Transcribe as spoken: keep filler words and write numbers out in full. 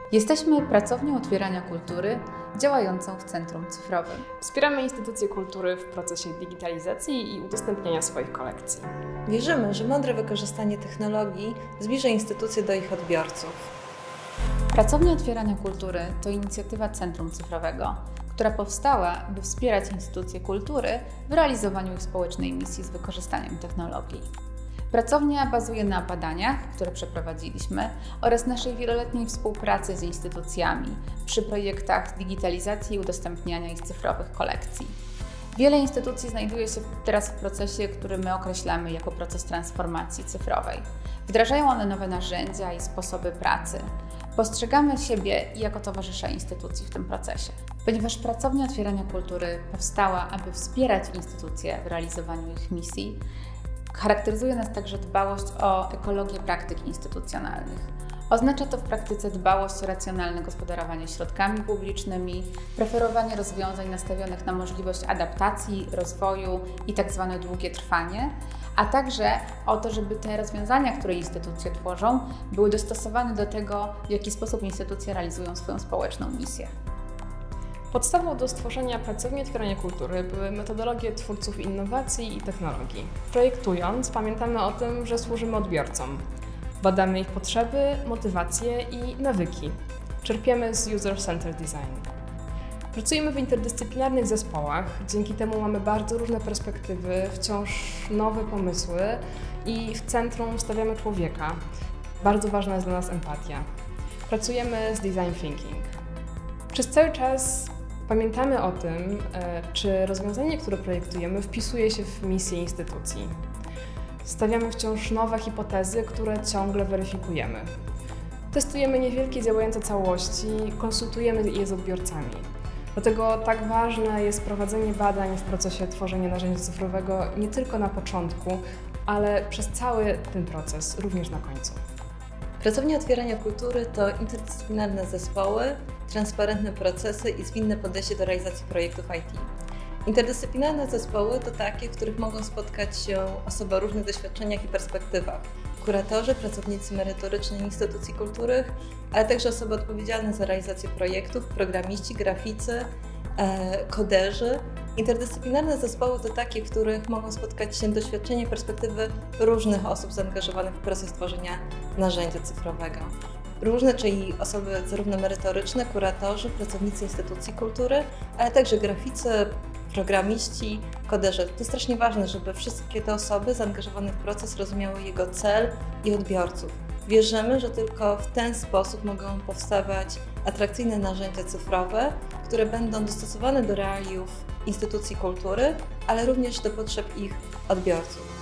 Jesteśmy pracownią otwierania kultury działającą w Centrum Cyfrowym. Wspieramy instytucje kultury w procesie digitalizacji i udostępniania swoich kolekcji. Wierzymy, że mądre wykorzystanie technologii zbliży instytucje do ich odbiorców. Pracownia Otwierania Kultury to inicjatywa Centrum Cyfrowego, która powstała, by wspierać instytucje kultury w realizowaniu ich społecznej misji z wykorzystaniem technologii. Pracownia bazuje na badaniach, które przeprowadziliśmy, oraz naszej wieloletniej współpracy z instytucjami przy projektach digitalizacji i udostępniania ich cyfrowych kolekcji. Wiele instytucji znajduje się teraz w procesie, który my określamy jako proces transformacji cyfrowej. Wdrażają one nowe narzędzia i sposoby pracy. Postrzegamy siebie jako towarzysza instytucji w tym procesie. Ponieważ Pracownia Otwierania Kultury powstała, aby wspierać instytucje w realizowaniu ich misji, charakteryzuje nas także dbałość o ekologię praktyk instytucjonalnych. Oznacza to w praktyce dbałość o racjonalne gospodarowanie środkami publicznymi, preferowanie rozwiązań nastawionych na możliwość adaptacji, rozwoju i tzw. długie trwanie, a także o to, żeby te rozwiązania, które instytucje tworzą, były dostosowane do tego, w jaki sposób instytucje realizują swoją społeczną misję. Podstawą do stworzenia Pracowni Otwierania Kultury były metodologie twórców innowacji i technologii. Projektując, pamiętamy o tym, że służymy odbiorcom. Badamy ich potrzeby, motywacje i nawyki. Czerpiemy z user-centered design. Pracujemy w interdyscyplinarnych zespołach, dzięki temu mamy bardzo różne perspektywy, wciąż nowe pomysły i w centrum stawiamy człowieka. Bardzo ważna jest dla nas empatia. Pracujemy z design thinking. Przez cały czas pamiętamy o tym, czy rozwiązanie, które projektujemy, wpisuje się w misję instytucji. Stawiamy wciąż nowe hipotezy, które ciągle weryfikujemy. Testujemy niewielkie działające całości, konsultujemy je z odbiorcami. Dlatego tak ważne jest prowadzenie badań w procesie tworzenia narzędzia cyfrowego nie tylko na początku, ale przez cały ten proces, również na końcu. Pracownia Otwierania Kultury to interdyscyplinarne zespoły, transparentne procesy i zwinne podejście do realizacji projektów I T. Interdyscyplinarne zespoły to takie, w których mogą spotkać się osoby o różnych doświadczeniach i perspektywach. Kuratorzy, pracownicy merytoryczni instytucji kultury, ale także osoby odpowiedzialne za realizację projektów, programiści, graficy, e, koderzy. Interdyscyplinarne zespoły to takie, w których mogą spotkać się doświadczenia i perspektywy różnych osób zaangażowanych w proces tworzenia narzędzia cyfrowego. Różne, czyli osoby zarówno merytoryczne, kuratorzy, pracownicy instytucji kultury, ale także graficy, programiści, koderzy. To strasznie ważne, żeby wszystkie te osoby zaangażowane w proces rozumiały jego cel i odbiorców. Wierzymy, że tylko w ten sposób mogą powstawać atrakcyjne narzędzia cyfrowe, które będą dostosowane do realiów instytucji kultury, ale również do potrzeb ich odbiorców.